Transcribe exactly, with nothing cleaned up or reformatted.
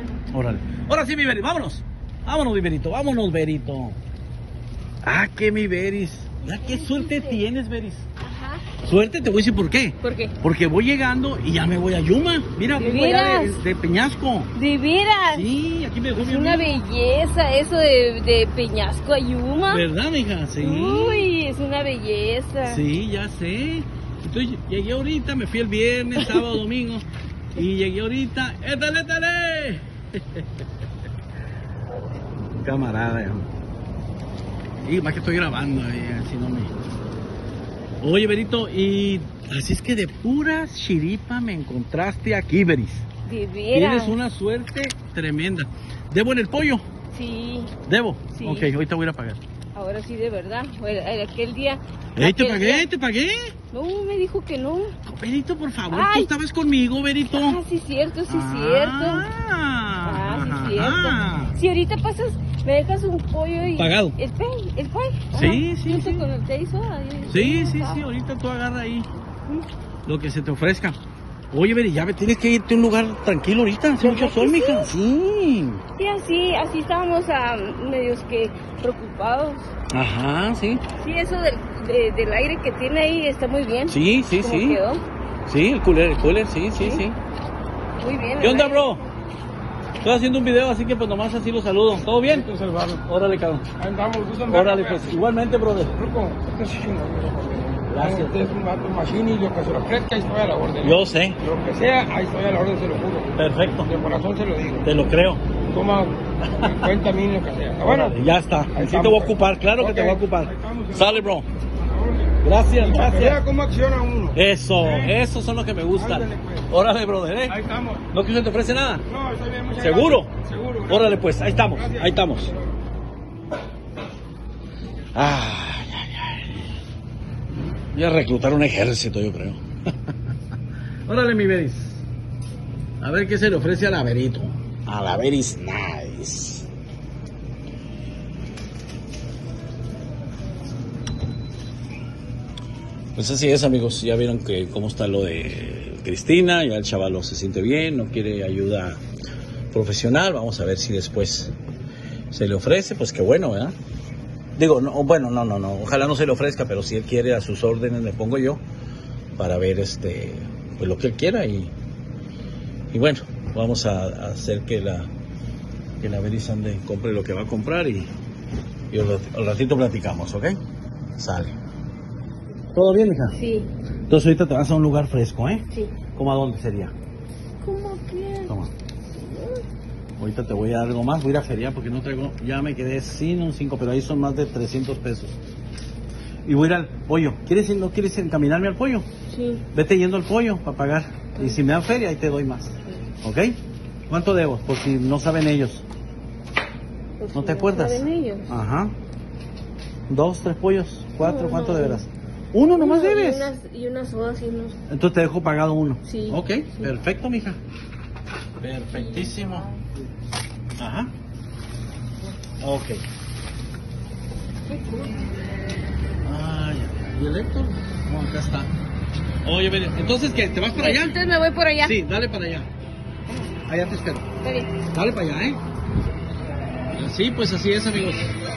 Órale. Ahora sí, mi Beris, vámonos. Vámonos, mi Berito, vámonos, Berito. Ah, que mi Beris. Ya qué suerte tienes, Beris. Ajá. Suerte, te voy a decir por qué. ¿Por qué? Porque voy llegando y ya me voy a Yuma. Mira, ¿De vengo allá de, veras? de Peñasco. ¿De veras? Sí, aquí me dejó Es mi una amigo. belleza eso de, de Peñasco a Yuma. ¿Verdad, mija? Sí. Uy, es una belleza. Sí, ya sé. Entonces llegué ahorita, me fui el viernes, sábado, domingo. Y llegué ahorita. ¡Étale, étale! Camarada. ya. Y más que estoy grabando ahí, así no me... Oye, Berito, y así es que de pura chiripa me encontraste aquí, Beris. De veras. Tienes una suerte tremenda. ¿Debo en el pollo? Sí, ¿Debo? Sí. Ok, ahorita voy a ir a pagar. ahora sí de verdad. Bueno, aquel día. ¡Ey, te aquel pagué, día- te pagué! No, me dijo que no. Berito, por favor, Ay. tú estabas conmigo, Berito. Ah, sí, cierto, sí, cierto. Ah, Ah, ajá. sí, cierto. Si ahorita pasas, me dejas un pollo y... Pagado. El pay, el pay. Sí, Ajá, sí, junto sí. con el seis horas. Sí, sí, sí, ahorita tú agarra ahí lo que se te ofrezca. Oye, Beri, ya me tienes que irte a un lugar tranquilo ahorita, hace mucho ¿Verdad sol, que mija. Sí. Sí, así, así estábamos a medios que preocupados. Ajá, sí. Sí, eso del, de- del aire que tiene ahí está muy bien. Sí, sí, ¿Cómo sí. quedó? Sí, el cooler, el cooler, sí, sí, sí. Muy bien. ¿Qué onda, el aire. bro? Estoy haciendo un video, así que pues nomás así lo saludo. ¿Todo bien? Órale, cabrón. Ahí andamos, gusto en verlo, Órale, pues. pues, igualmente, brother. Ruco, este es chingón. Gracias. Usted es un vato machín y lo que se lo ofrezca, ahí estoy a la orden. Yo sé. Lo que sea, ahí estoy a la orden, se lo juro. Perfecto. De corazón se lo digo. Te lo creo. Toma cuenta a mí lo que sea. ¿Está bueno? Órale, ya está. Ahí Sí te estamos, voy a pues. ocupar, claro que te Ok. voy a ocupar. Ahí estamos. Sale, bro. Gracias, Para que vea gracias. cómo acciona uno. Eso, ¿Eh? esos son los que me gustan. Ándale, pues. Órale, brother, ¿eh? Ahí estamos. ¿No que se te ofrece nada? No, estoy bien, muchas ¿Seguro? gracias. Seguro. Órale, pues, ahí estamos, Gracias. ahí estamos. Ay, ay, ay. Voy a reclutar un ejército, yo creo. Órale, mi Beris. A ver qué se le ofrece a la Berito. A la Beris Nice. Pues así es, amigos. Ya vieron que cómo está lo de Cristina. Ya el chavalo se siente bien, no quiere ayuda profesional. Vamos a ver si después se le ofrece. Pues qué bueno, ¿verdad? Digo, no, bueno, no, no, no. Ojalá no se le ofrezca, pero si él quiere, a sus órdenes me pongo yo para ver este, pues lo que él quiera y, y bueno, vamos a, a hacer que la que la Beris ande compre lo que va a comprar y, y al, rat- al ratito platicamos, ¿ok? Sale. ¿Todo bien, hija? Sí, Entonces ahorita te vas a un lugar fresco, ¿eh? sí. ¿Cómo a dónde sería? ¿Cómo que? Toma. Ahorita te voy a dar algo más, voy a ir a feriar porque no traigo, ya me quedé sin un cinco, pero ahí son más de trescientos pesos. Y voy a ir al pollo. ¿Quieres ir, no quieres encaminarme al pollo? Sí. Vete yendo al pollo para pagar. Y si me dan feria, ahí te doy más. ¿Ok? ¿Cuánto debo? Por si no saben ellos. Pues ¿No si te acuerdas? saben ellos. Ajá. Dos, tres pollos, cuatro, No, ¿cuánto no. deberás? Uno nomás Uno, debes. Y unas, y unas sodas y unos... Entonces te dejo pagado uno. Sí. Ok, Sí. perfecto, mija. Perfectísimo. Ajá. Ok. Ay, ¿y el Héctor? No, acá está. Oye, ven, entonces, ¿qué? ¿Te vas para allá? Entonces me voy por allá. Sí, dale para allá. Allá te espero. Está bien. Dale para allá, ¿eh? Así, pues así es, amigos.